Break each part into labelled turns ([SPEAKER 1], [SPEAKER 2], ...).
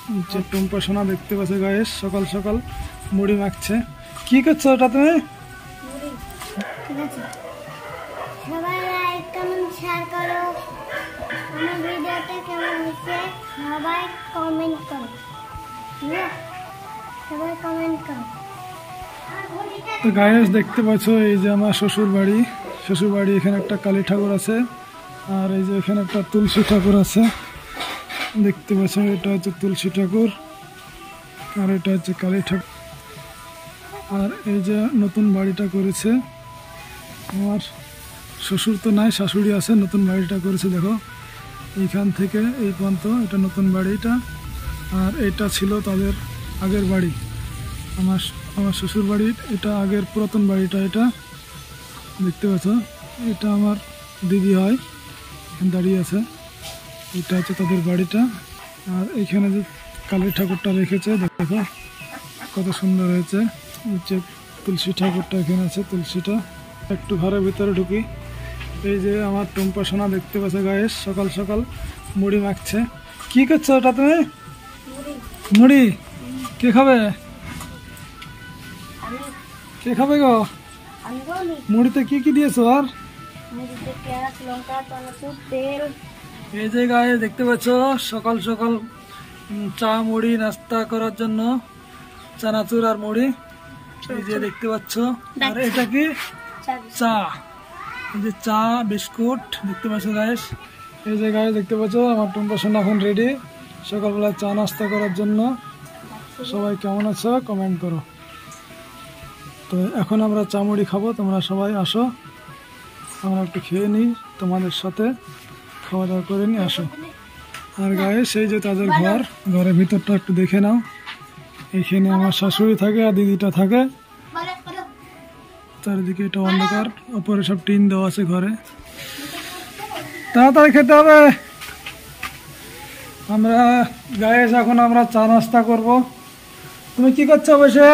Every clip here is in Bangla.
[SPEAKER 1] যে টুম্পা সোনা দেখতে পাচ্ছ গায়েস, সকাল সকাল মুড়ি মাখছে। কি করছো ওটা তুমি?
[SPEAKER 2] সবাই লাইক কমেন্ট শেয়ার করো, আমার ভিডিওটা কেমন হয়েছে সবাই কমেন্ট করো, সবাই কমেন্ট করো।
[SPEAKER 1] তো গায়েস দেখতে পাচ্ছ এই যে আমার শ্বশুর বাড়ি, এখানে একটা কালী ঠাকুর আছে, আর এই যে এখানে একটা তুলসী ঠাকুর আছে দেখতে পাচ্ছ। এটা হচ্ছে তুলসী ঠাকুর আর এটা হচ্ছে কালী ঠাকুর। আর এই যে নতুন বাড়িটা করেছে আমার শ্বশুর, তো নাই শাশুড়ি আছে, নতুন বাড়িটা করেছে দেখো, এইখান থেকে এই পর্যন্ত এটা নতুন বাড়িটা। আর এটা ছিল তাদের আগের বাড়ি, আমার শ্বশুর বাড়ির এটা আগের পুরাতন বাড়িটা। এটা দেখতে পাচ্ছ, এটা আমার দিদি হয়, এখানে দাঁড়িয়ে আছে, এটা হচ্ছে তাদের বাড়িটা। আর এখানে যে কালী ঠাকুরটা রেখেছে দেখো কত সুন্দর হয়েছে। যে তুলসী ঠাকুরটা এখানে আছে, তুলসীটা। একটু ঘরের ভিতরে ঢুকি, এই যে আমার টুম্পা সোনা দেখতে পাচ্ছ গায়েস, সকাল সকাল মুড়ি মাখছে। কি করছো ওটা তুমি? মুড়ি। কে খাবে? কে খাবে গো? মুড়িতে কি কি দিয়েছো? আর এই যে গায়ে দেখতে পাচ্ছ সকাল সকাল চা মুড়ি নাস্তা করার জন্য চানাচুর আর মুড়ি, এই যে দেখতে পাচ্ছ। আর এটা কি? চা। এই যে চা বিস্কুট দেখতে পাচ্ছ গায়েস। এই যে গায়ে দেখতে পাচ্ছ আমার টুম্পা সোনা এখন রেডি সকালবেলা চা নাস্তা করার জন্য। সবাই কেমন আছো কমেন্ট করো। তো এখন আমরা চা মুড়ি খাবো, তোমরা সবাই আসো, আমরা একটু খেয়ে নিই, তোমাদের সাথে খাওয়া দাওয়া করে নিই, আসো। আর গায়ে সেই যে তাদের ঘরের ভিতরটা একটু দেখে নাও। এইখানে আমার শাশুড়ি থাকে আর দিদিটা থাকে, চারিদিকে এটা অন্ধকার, ওপরে সব টিন দেওয়া আছে ঘরে। তাড়াতাড়ি খেতে হবে। আমরা গায়ে এখন আমরা চা নাস্তা করব। তুমি কি করছো বসে?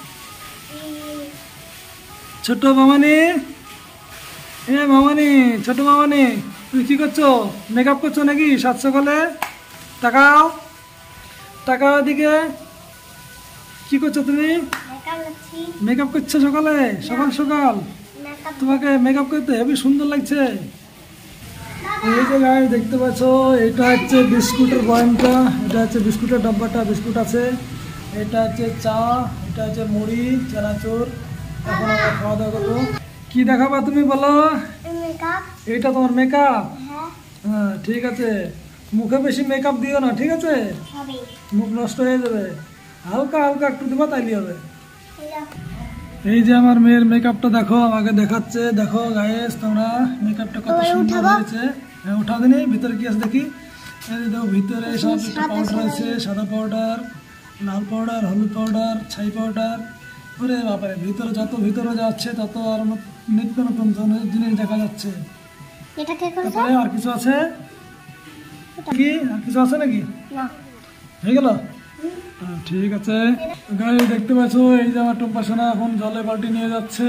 [SPEAKER 1] ছোট মামানি, মামানি, ছোট মামানি, তুমি কি করছো? মেকআপ করছো নাকি সাত সকালে? তাকাও তাকাও এদিকে। কি করছো তুমি? মেকআপ করছো সকালে? সকাল সকাল তোমাকে মেকআপ করতে হেবি সুন্দর লাগছে। এই যে গায়ে দেখতে পাচ্ছ এটা হচ্ছে বিস্কুটের বয়ামটা, এটা হচ্ছে বিস্কুটের ডাব্বাটা, বিস্কুট আছে। এটা হচ্ছে চা, এটা হচ্ছে মুড়ি চানাচুর। এখন আমরা খাওয়া দাওয়া করবো। কি দেখাবা তুমি বলো? এইটা তোমার মেকআপ? হ্যাঁ ঠিক আছে, মুখে বেশি মেকআপ দিও না, ঠিক আছে? মুখ নষ্ট হয়ে যাবে, হালকা হালকা একটু দিবা তাইলে হবে। এই যে আমার মেয়ের মেকআপটা দেখো, আমাকে দেখাচ্ছে, দেখো গায়েস তোমরা মেকআপটা কত সুন্দর হয়েছে। হ্যাঁ উঠা দিনি, ভিতরে কি আছে দেখি। এই দেখো ভিতরে সব পাউডার আছে, সাদা পাউডার, লাল পাউডার, হলুদ পাউডার, ছাই পাউডার। ওরে বাবারে, ভিতরে যত ভিতরে যাচ্ছে তত আর নিত্য নতুন জিনিস দেখা যাচ্ছে। তারপরে আর কিছু আছে কি? আর কিছু আছে নাকি? হয়ে গেল? ঠিক আছে গাইস, দেখতে পাচ্ছ এই যে আমার টুম্পা সোনা এখন জলে বালতি নিয়ে যাচ্ছে,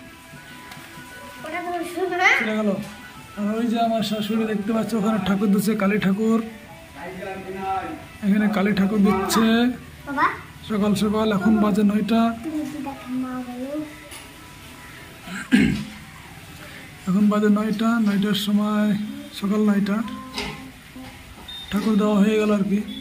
[SPEAKER 1] চলে গেল। আর ওই যে আমার শাশুড়ি দেখতে পাচ্ছ ওখানে ঠাকুর দিচ্ছে, কালী ঠাকুর, এখানে কালী ঠাকুর দিচ্ছে সকাল সকাল। এখন বাজে 9টা, এখন বাজে 9টার সময়, সকাল 9টা ঠাকুর দেওয়া হয়ে গেল আর কি।